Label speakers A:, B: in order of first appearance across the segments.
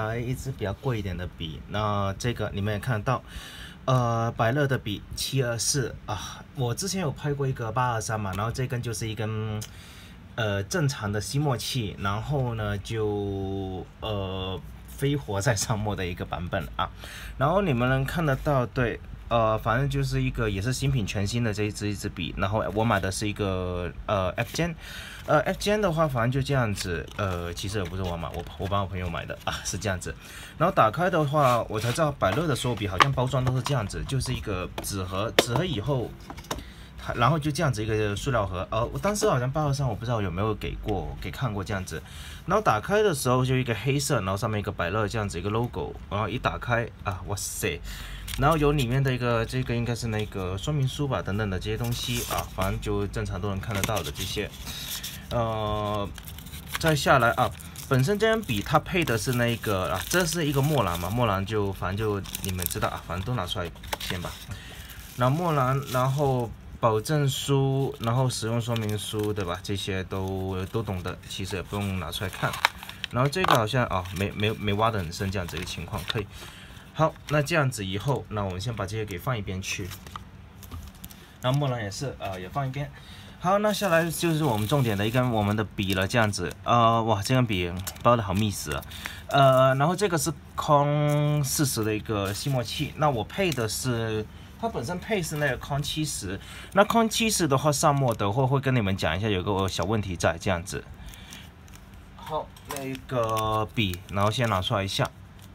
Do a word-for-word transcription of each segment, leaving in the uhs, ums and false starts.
A: 来一支比较贵一点的笔，那这个你们也看得到，呃，百乐的笔七二四啊，我之前有拍过一个八二三嘛，然后这根就是一根呃正常的吸墨器，然后呢就呃飞活在上墨的一个版本啊，然后你们能看得到，对。呃，反正就是一个也是新品全新的这一支一支笔，然后我买的是一个呃 F 尖，呃 F 尖的话，反正就这样子，呃，其实也不是我买，我我帮我朋友买的啊，是这样子。然后打开的话，我才知道百乐的手笔好像包装都是这样子，就是一个纸盒，纸盒以后，然后就这样子一个塑料盒，呃，我当时好像八二三我不知道有没有给过给看过这样子。然后打开的时候就一个黑色，然后上面一个百乐这样子一个 logo， 然后一打开啊，哇塞！然后有里面的一个这个应该是那个说明书吧，等等的这些东西啊，反正就正常都能看得到的这些。呃，再下来啊，本身这支笔它配的是那个啊，这是一个墨兰嘛，墨兰就反正就你们知道啊，反正都拿出来先吧。然后墨兰，然后保证书，然后使用说明书，对吧？这些都都懂的，其实也不用拿出来看。然后这个好像啊，没没没挖得很深，这样子一个情况可以。好，那这样子以后，那我们先把这些给放一边去。然后墨兰也是，呃，也放一边。好，那下来就是我们重点的一根我们的笔了，这样子。呃，哇，这根笔包的好密实啊。呃，然后这个是空四十的一个吸墨器，那我配的是，它本身配是那个空七十。那空七十的话，上墨的话会跟你们讲一下，有个小问题在这样子。好，那个笔，然后先拿出来一下。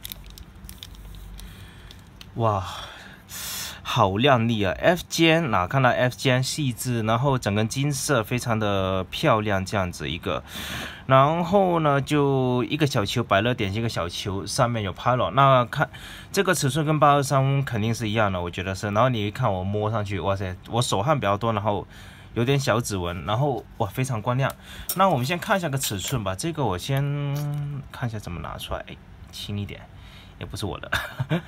A: 哇，好亮丽啊 ！F 尖，哪看到 F 尖细致，然后整根金色非常的漂亮，这样子一个。然后呢，就一个小球，百乐点心一个小球，上面有 Palo。那看这个尺寸跟八二三肯定是一样的，我觉得是。然后你一看我摸上去，哇塞，我手汗比较多，然后有点小指纹，然后哇非常光亮。那我们先看一下个尺寸吧，这个我先看一下怎么拿出来，哎，轻一点。也不是我的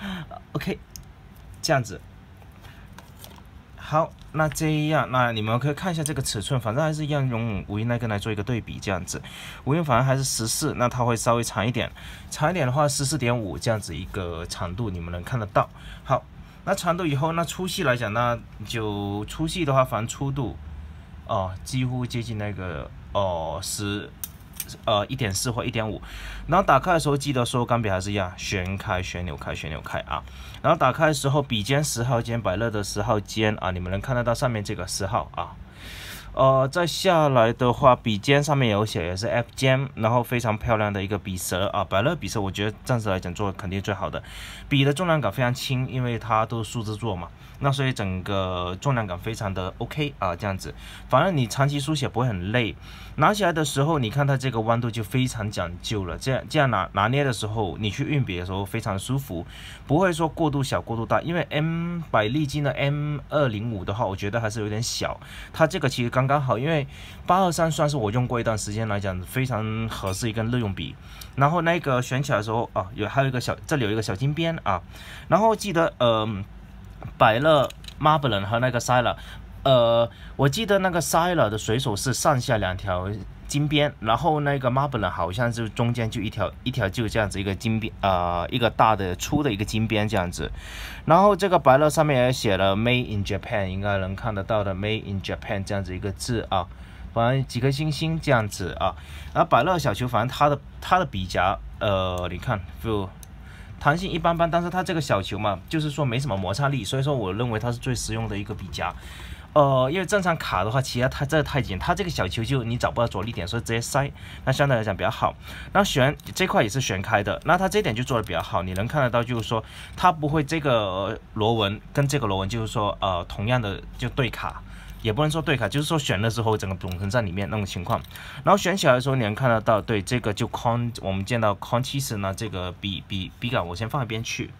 A: ，OK， 这样子，好，那这样，那你们可以看一下这个尺寸，反正还是一样用无印那根来做一个对比，这样子，无印反正还是十四，那它会稍微长一点，长一点的话十四点五这样子一个长度，你们能看得到。好，那长度以后，那粗细来讲，那就粗细的话，反正粗度哦，几乎接近那个哦十。呃， 一点四 或 一点五， 然后打开的时候记得所有钢笔还是一样，旋开、旋钮开、旋钮开啊。然后打开的时候，笔尖十号尖，百乐的十号尖啊，你们能看得到上面这个十号啊。呃，再下来的话，笔尖上面有写也是 F 尖，然后非常漂亮的一个笔舌啊，百乐笔舌我觉得暂时来讲做的肯定最好的，笔的重量感非常轻，因为它都是数字做嘛。那所以整个重量感非常的 OK 啊，这样子，反正你长期书写不会很累，拿起来的时候，你看它这个弯度就非常讲究了，这样这样拿拿捏的时候，你去运笔的时候非常舒服，不会说过度小过度大，因为 M 百利金的 M 二零五的话，我觉得还是有点小，它这个其实刚刚好，因为八二三算是我用过一段时间来讲非常合适一根日用笔，然后那个选起来的时候啊，有还有一个小这里有一个小金边啊，然后记得呃。百乐、Marlboro 和那个 Sailor， 呃，我记得那个 Sailor 的水手是上下两条金边，然后那个 Marlboro 好像是中间就一条一条就这样子一个金边，呃，一个大的粗的一个金边这样子。然后这个百乐上面也写了 Made in Japan， 应该能看得到的 Made in Japan 这样子一个字啊，反正几颗星星这样子啊。然后百乐小球，反正它的它的笔夹，呃，你看就。弹性一般般，但是它这个小球嘛，就是说没什么摩擦力，所以说我认为它是最实用的一个笔夹。呃，因为正常卡的话，其实它这太紧，它这个小球就你找不到着力点，所以直接塞，那相对来讲比较好。那旋这块也是旋开的，那它这点就做的比较好，你能看得到，就是说它不会这个螺纹跟这个螺纹，就是说呃同样的就对卡。也不能说对卡，就是说选的时候整个总成在里面那种情况，然后选起来的时候你能看得到，对这个就空，我们见到空七十呢，这个笔笔笔杆我先放一边去，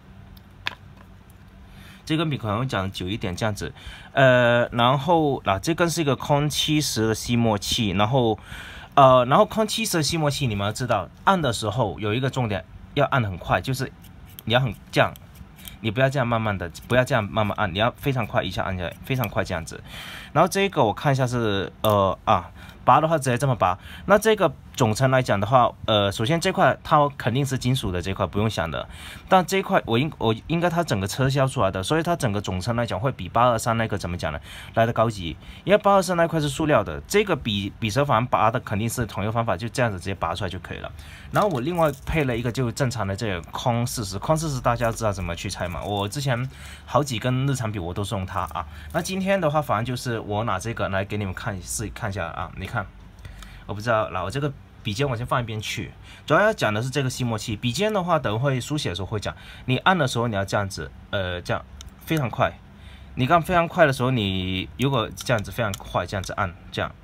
A: 这根笔可能讲久一点这样子，呃，然后啊这根是一个空七十的吸墨器，然后呃然后空七十的吸墨器你们要知道按的时候有一个重点要按很快，就是你要很这样。你不要这样慢慢的，不要这样慢慢按，你要非常快一下按下来，非常快这样子。然后这个我看一下是呃啊拔的话直接这么拔。那这个总成来讲的话，呃，首先这块它肯定是金属的这块不用想的，但这一块我应我应该它整个车销出来的，所以它整个总成来讲会比八二三那个怎么讲呢来的高级，因为八二三那块是塑料的，这个比比舌环拔的肯定是同一个方法，就这样子直接拔出来就可以了。然后我另外配了一个就正常的这个空四十，空四十大家知道怎么去拆嘛？我之前好几根日常笔我都是用它啊。那今天的话，反正就是我拿这个来给你们看试看一下啊，你看，我不知道，那我这个笔尖我先放一边去，主要要讲的是这个吸墨器。笔尖的话，等会书写的时候会讲，你按的时候你要这样子，呃，这样非常快。你看非常快的时候，你如果这样子非常快，这样子按这样，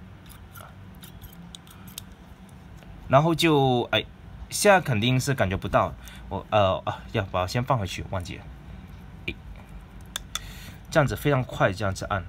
A: 然后就哎。现在肯定是感觉不到，我呃啊要把它先放回去，忘记了，哎，这样子非常快，这样子按，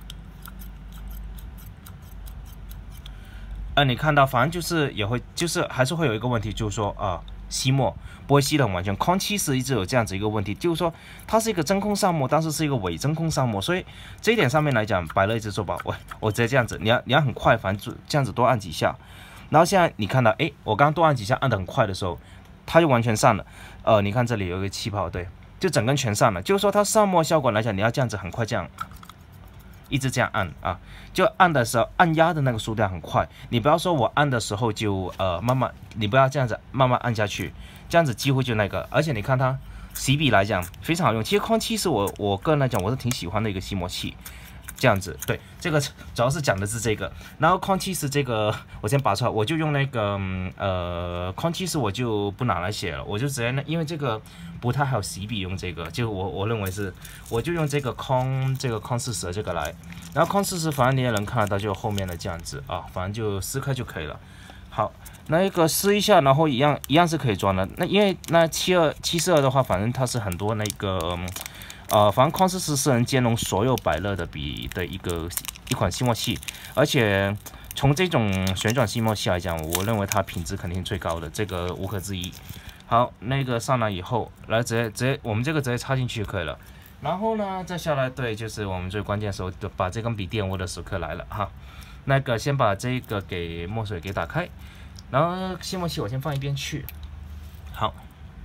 A: 呃你看到，反正就是也会，就是还是会有一个问题，就是说啊、呃、吸墨不会吸得很完全，空气是一直有这样子一个问题，就是说它是一个真空上墨，但是是一个伪真空上墨，所以这一点上面来讲，百乐一直做吧，我我直接这样子，你要你要很快，反正这样子多按几下。然后现在你看到，哎，我刚刚多按几下，按得很快的时候，它就完全上了。呃，你看这里有一个气泡，对，就整根全上了。就是说它上墨效果来讲，你要这样子很快这样，一直这样按啊，就按的时候按压的那个速度很快。你不要说我按的时候就呃慢慢，你不要这样子慢慢按下去，这样子几乎就那个。而且你看它洗笔来讲非常好用，其实空气是我我个人来讲我是挺喜欢的一个吸墨器。这样子，对，这个主要是讲的是这个，然后空气是这个，我先拔出来，我就用那个呃，空气是我就不拿来写了，我就直接那，因为这个不太好洗笔用这个，就我我认为是，我就用这个空这个空四十这个来，然后空四十反正你也能看得到，就后面的这样子啊，反正就撕开就可以了。好，那一个撕一下，然后一样一样是可以装的，那因为那七二七四二的话，反正它是很多那个。嗯呃，反正空四十是能兼容所有百乐的笔的一个一款吸墨器，而且从这种旋转吸墨器来讲，我认为它品质肯定是最高的，这个无可置疑。好，那个上来以后，来直接直接我们这个直接插进去就可以了。然后呢，再下来，对，就是我们最关键的时候，把这根笔玷污的时刻来了哈。那个先把这个给墨水给打开，然后吸墨器我先放一边去。好。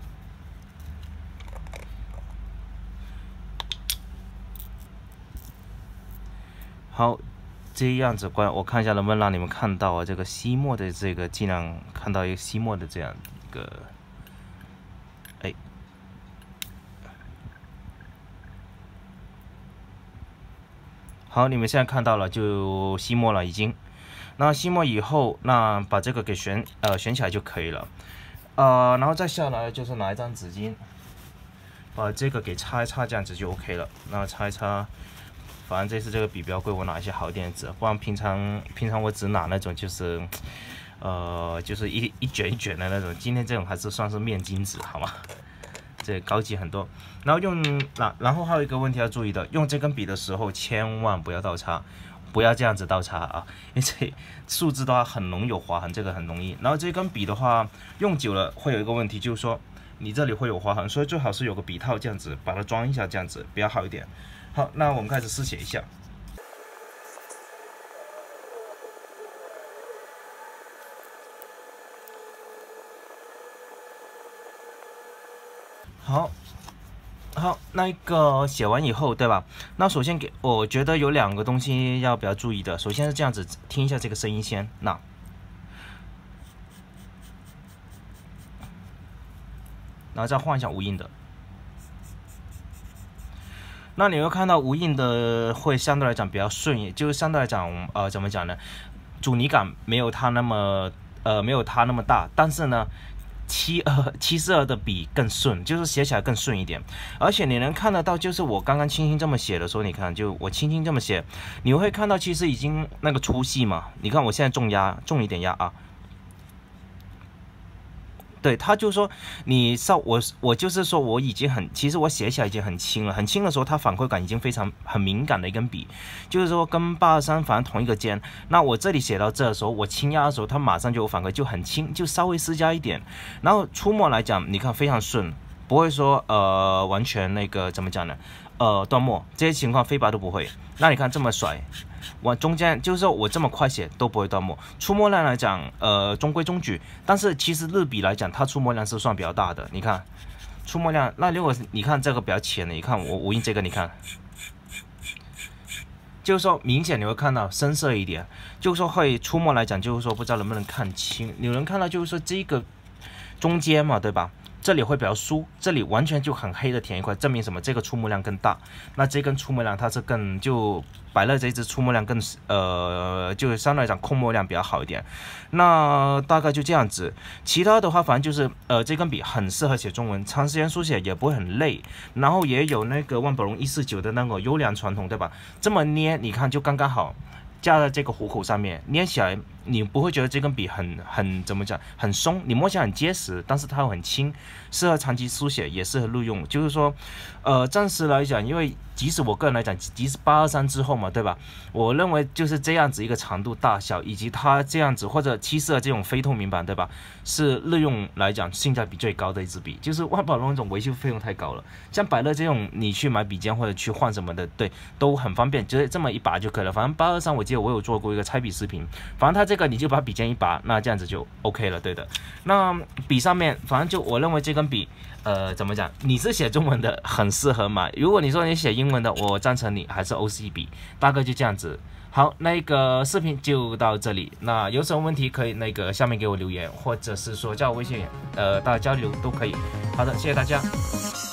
A: 好，这样子关，我看一下能不能让你们看到啊，这个吸墨的这个尽量看到一个吸墨的这样一个，哎，好，你们现在看到了就吸墨了已经，那吸墨以后，那把这个给旋呃旋起来就可以了，呃，然后再下来就是拿一张纸巾，把这个给擦一擦，这样子就 OK 了，那擦一擦。反正这次这个笔比较贵，我拿一些好一点的纸，不然平常平常我只拿那种就是，呃，就是一一卷一卷的那种。今天这种还是算是面巾纸，好吗？这高级很多。然后用那，然后还有一个问题要注意的，用这根笔的时候千万不要倒插，不要这样子倒插啊，因为这树枝的话很容易有划痕，这个很容易。然后这根笔的话用久了会有一个问题，就是说你这里会有划痕，所以最好是有个笔套这样子把它装一下，这样子比较好一点。好，那我们开始试写一下。好，好，那个写完以后，对吧？那首先给，我觉得有两个东西要比较注意的。首先是这样子，听一下这个声音先。那，然后再换一下无印的。那你会看到无印的会相对来讲比较顺，也就是相对来讲，呃，怎么讲呢？阻尼感没有它那么，呃，没有它那么大，但是呢，七二七四二的笔更顺，就是写起来更顺一点。而且你能看得到，就是我刚刚轻轻这么写的时候，你看，就我轻轻这么写，你会看到其实已经那个粗细嘛。你看我现在重压，重一点压啊。对，他就说你稍我我就是说我已经很，其实我写起来已经很轻了，很轻的时候，它反馈感已经非常很敏感的一根笔，就是说跟八二三反正同一个尖。那我这里写到这的时候，我轻压的时候，它马上就有反馈，就很轻，就稍微施加一点。然后出墨来讲，你看非常顺， 不会说呃完全那个怎么讲呢？呃断墨这些情况飞白都不会。那你看这么甩，我中间就是说我这么快写都不会断墨。出墨量来讲，呃中规中矩，但是其实日笔来讲，它出墨量是算比较大的。你看出墨量，那如果你看这个比较浅的，你看我我印这个，你看。就是说，明显你会看到深色一点，就是说会出墨来讲，就是说不知道能不能看清。你能看到就是说这个中间嘛，对吧？这里会比较疏，这里完全就很黑的填一块，证明什么？这个出墨量更大。那这根出墨量它是更就百乐这一支出墨量更呃，就相对来讲控墨量比较好一点。那大概就这样子。其他的话，反正就是呃，这根笔很适合写中文，长时间书写也不会很累。然后也有那个万宝龙一四九的那个优良传统，对吧？这么捏，你看就刚刚好。架在这个虎口上面，捏起来你不会觉得这根笔很很怎么讲很松，你摸起来很结实，但是它又很轻，适合长期书写，也适合录用。就是说，呃，暂时来讲，因为即使我个人来讲，即使八二三之后嘛，对吧？我认为就是这样子一个长度大小，以及它这样子或者七色这种非透明版，对吧？是日用来讲性价比最高的一支笔。就是万宝龙那种维修费用太高了，像百乐这种你去买笔尖或者去换什么的，对，都很方便，就是这么一拔就可以了。反正八二三我记得我有做过一个拆笔视频，反正它这个你就把笔尖一拔，那这样子就 OK 了，对的。那笔上面，反正就我认为这根笔，呃，怎么讲？你是写中文的，很适合买。如果你说你写英文的，我赞成你还是 O C 笔，大概就这样子。好，那个视频就到这里。那有什么问题可以那个下面给我留言，或者是说加我微信，呃，大家交流都可以。好的，谢谢大家。